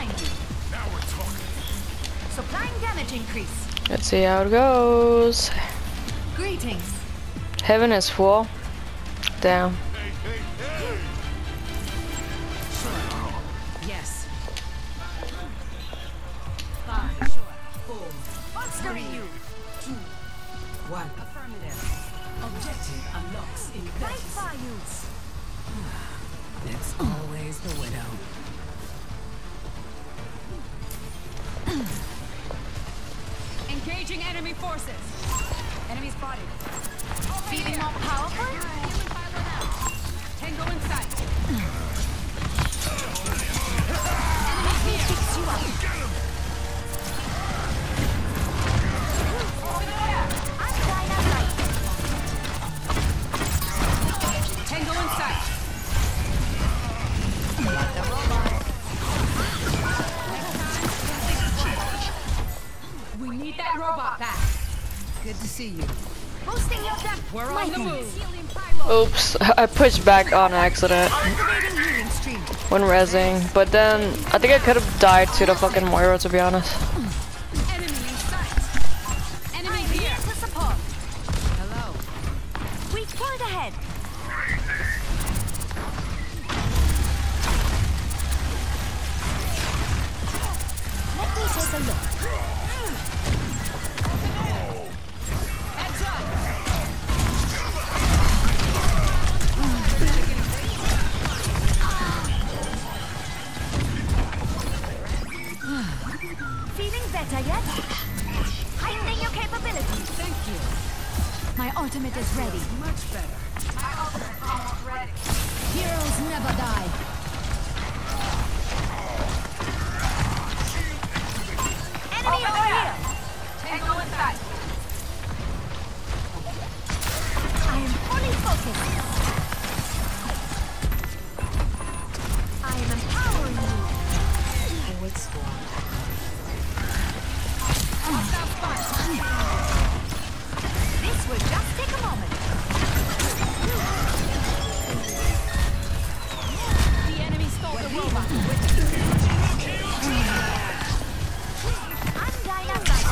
behind you. Now we're talking. Supplying damage increase. Let's see how it goes. Greetings. Heaven is full. Damn. Hey, hey, hey! Yes. 5, sure. 4. Monstering you. 2, 1. Affirmative. Objective unlocks in 30 seconds. It's always the widow. Engaging enemy forces. Enemy spotted. Feeling more powerful? Tango in sight. Enemy here. Fix you up. Over there. I'm dynamite. Tango in sight. Got the robot. We need that robot back. Good to see you. Boosting your depth. We're on the move. Oops, I pushed back on accident when rezzing, but then I think I could have died to the fucking Moira, to be honest. Enemy in sight. Enemy here to support. Hello. We pulled ahead. Let me take a look. Heads up. Feeling better yet? Heightening your capabilities. Thank you. My ultimate is ready. Much better. My ultimate is almost ready. Heroes never die. Enemy over here. Tango in sight. I am fully focused. I am empowering you. Forward squad. This will just take a moment. The enemy stole the robot. I'm dynamite.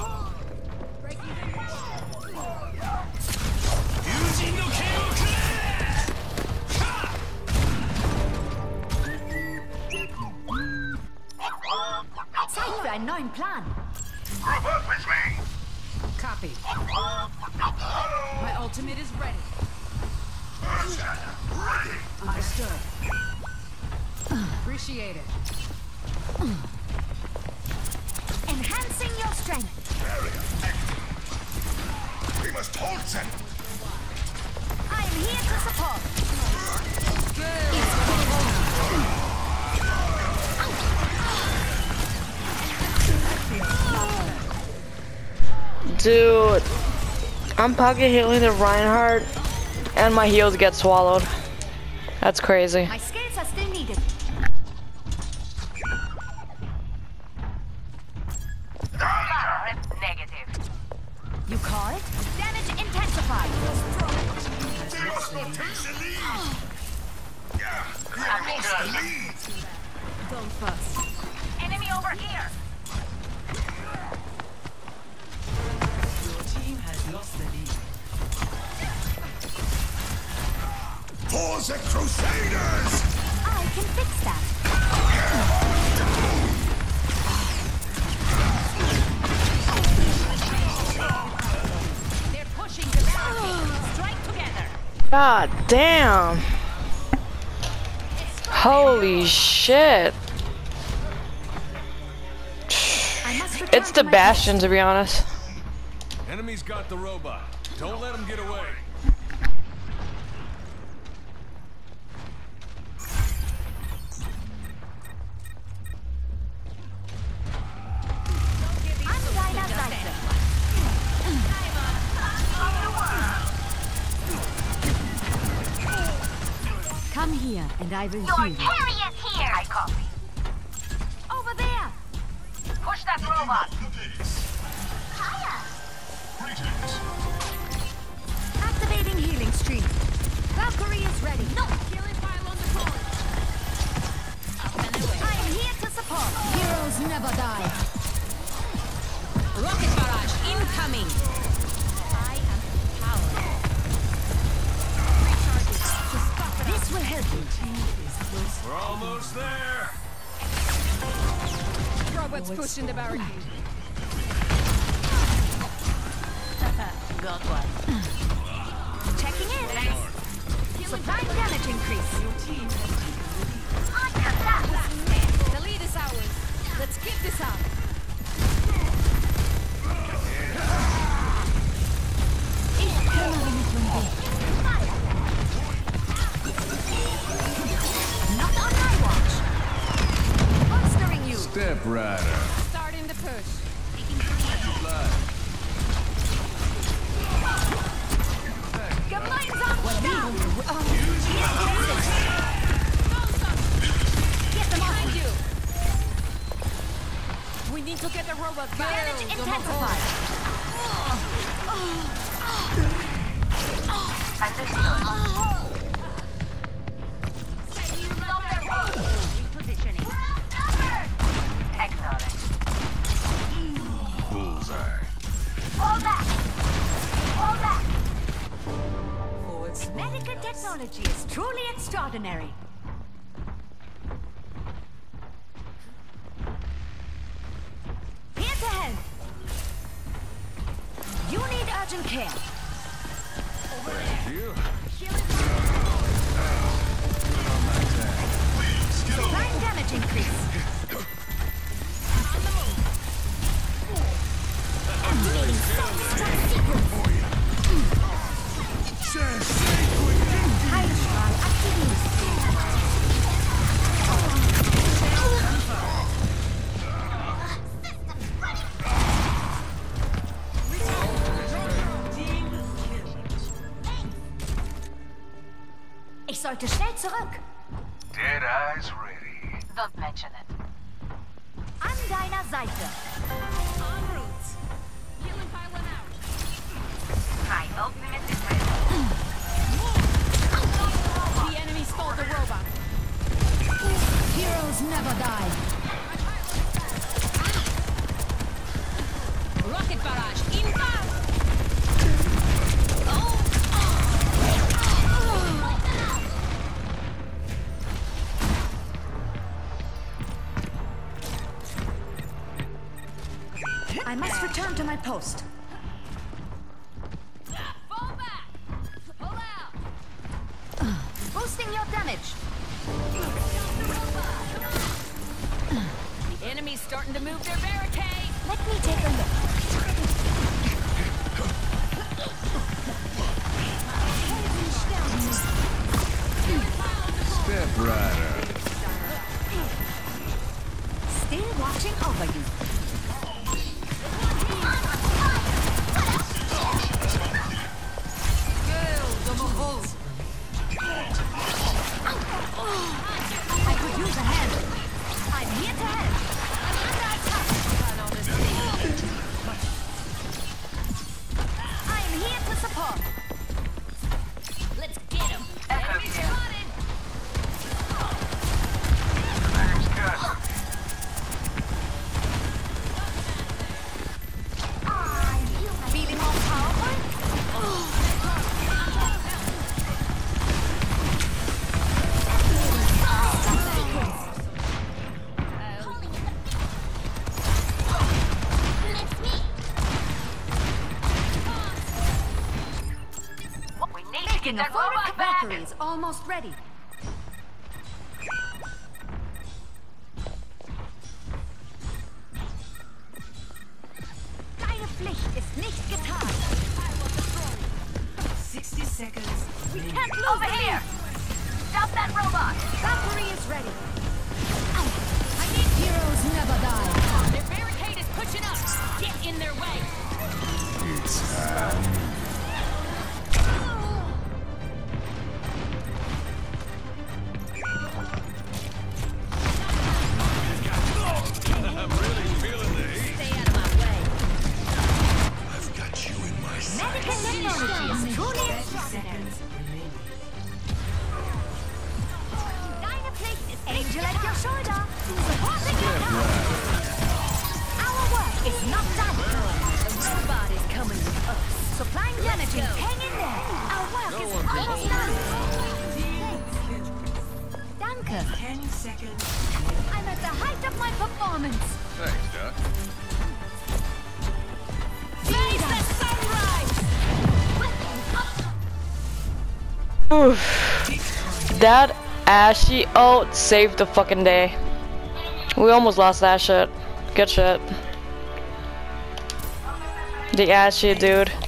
Using the Zeit für einen neuen Plan. Robot with me! Copy. My ultimate is ready. Ready! Understood. Appreciate it. Enhancing your strength. Barrier active. We must hold them. I am here to support. Dude, I'm pocket healing the Reinhardt, and my heals get swallowed. That's crazy. My skills are still needed. Negative. You call it? Damage intensified. Transportation lead! Yeah, we have lost the lead! Go first. Enemy over here. Your team has lost the lead. For the Crusaders! I can fix that. They're pushing the barricade. Strike together. God damn. Holy shit. I must return It's the to my Bastion, to be honest. Enemy's got the robot. Don't let him get away. I'm dynamite. Come here, and I will heal you. Harriet here! I copy. Over there. Push that robot! Greetings. Activating healing stream. Valkyrie is ready. No! Killing pile on the floor. I am here to support. never die. Rocket barrage incoming. I am power. This will help you. We're almost there. Robots pushing the barricade. Got one. Checking in. Supplying damage increase. The lead is ours. Let's keep this up. Not on my watch. Monstering you. Step Rider. Starting the push. Gemeinsam down. Get them off. Behind you. We need to get the robot back. Damage intensified. Repositioning. Acknowledge. Bullseye. Fall back. Fall back. Forward smoke. Medical technology is truly extraordinary. Here to help. You need urgent care. You. Supplying damage increase. Activating self-destruct sequence. Heilstrahl aktiviert. Ich sollte schnell zurück. Dead Eyes ready. Don't mention it. An deiner Seite. En route. Healing pylon out. My ultimate is ready. The enemy stole the robot. Heroes never die. Rocket barrage inbound. I must return to my post. Fall back. Pull out. Boosting your damage. The enemy's starting to move their barricade. Let me take a look. Step Rider. Still watching over you. I could use a hand. I'm here to help. I'm under attack. I'm here to support. Let's get him. Enemy spotted. Feeling more powerful? We need to get Making a that forward robot back. Valkyrie is almost ready. Deine Pflicht ist nicht getan. 60 seconds. We can't lose Over the here. lead. Stop that robot. Valkyrie is ready. I need heroes never die. Their barricade is pushing up. Get in their way. It's time. seconds. I'm at the height of my performance. Thanks, Doc. Face the sunrise! Oof. That Ashy ult saved the fucking day. We almost lost that shit. Good shit. The Ashy dude.